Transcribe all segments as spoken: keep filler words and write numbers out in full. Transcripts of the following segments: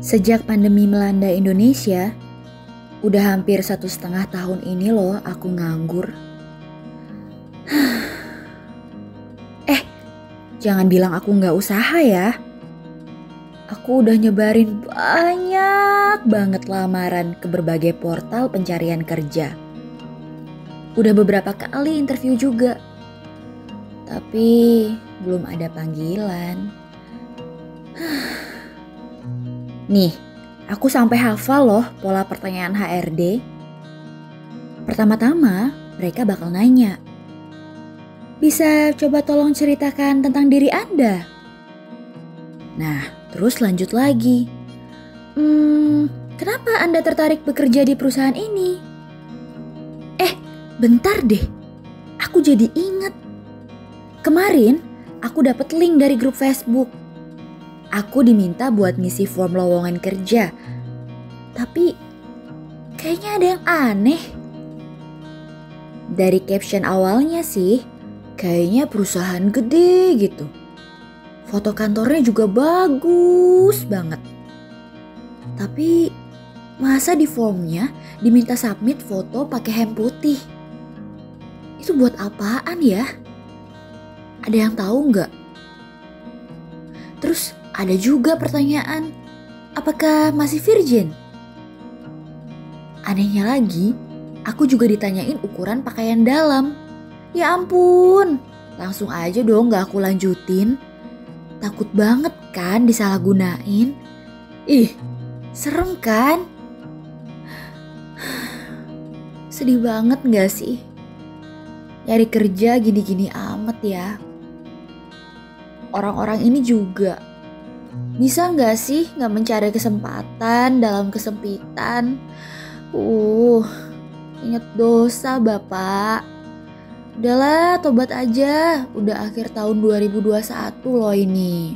Sejak pandemi melanda Indonesia, udah hampir satu setengah tahun ini loh aku nganggur. Eh, jangan bilang aku nggak usaha ya. Aku udah nyebarin banyak banget lamaran ke berbagai portal pencarian kerja. Udah beberapa kali interview juga. Tapi belum ada panggilan. Nih, aku sampai hafal loh pola pertanyaan H R D. Pertama-tama, mereka bakal nanya, bisa coba tolong ceritakan tentang diri Anda? Nah, terus lanjut lagi. Hmm, kenapa Anda tertarik bekerja di perusahaan ini? Eh, bentar deh. Aku jadi ingat. Kemarin, aku dapat link dari grup Facebook. Aku diminta buat ngisi form lowongan kerja. Tapi kayaknya ada yang aneh. Dari caption awalnya sih, kayaknya perusahaan gede gitu. Foto kantornya juga bagus banget. Tapi masa di formnya diminta submit foto pakai hem putih? Itu buat apaan ya? Ada yang tahu nggak? Terus ada juga pertanyaan, apakah masih virgin? Anehnya lagi, aku juga ditanyain ukuran pakaian dalam. Ya ampun, langsung aja dong gak aku lanjutin. Takut banget kan disalahgunain. Ih, serem kan? Sedih banget gak sih? Nyari kerja gini-gini amat ya. Orang-orang ini juga bisa gak sih gak mencari kesempatan dalam kesempitan? Uh, ingat dosa Bapak. Udahlah, tobat aja. Udah akhir tahun dua ribu dua puluh satu loh ini.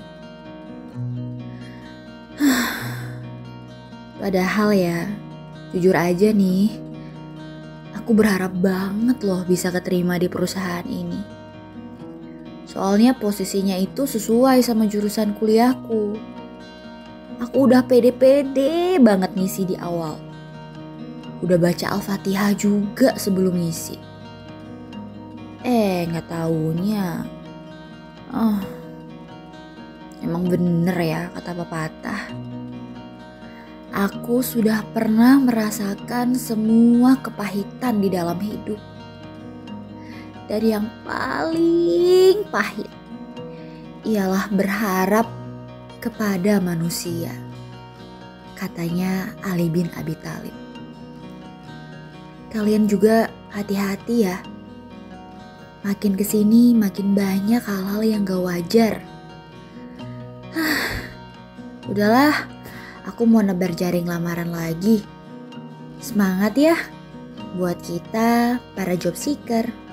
Padahal ya, jujur aja nih, aku berharap banget loh bisa keterima di perusahaan ini. Soalnya posisinya itu sesuai sama jurusan kuliahku. Aku udah pede-pede banget ngisi di awal. Udah baca Al-Fatihah juga sebelum ngisi. Eh, gak taunya. Oh, emang bener ya kata pepatah. Aku sudah pernah merasakan semua kepahitan di dalam hidup. Dari yang paling pahit ialah berharap kepada manusia, katanya Ali bin Abi Thalib. Kalian juga hati-hati ya. Makin kesini makin banyak hal-hal yang gak wajar. Udahlah, aku mau nebar jaring lamaran lagi. Semangat ya buat kita para job seeker.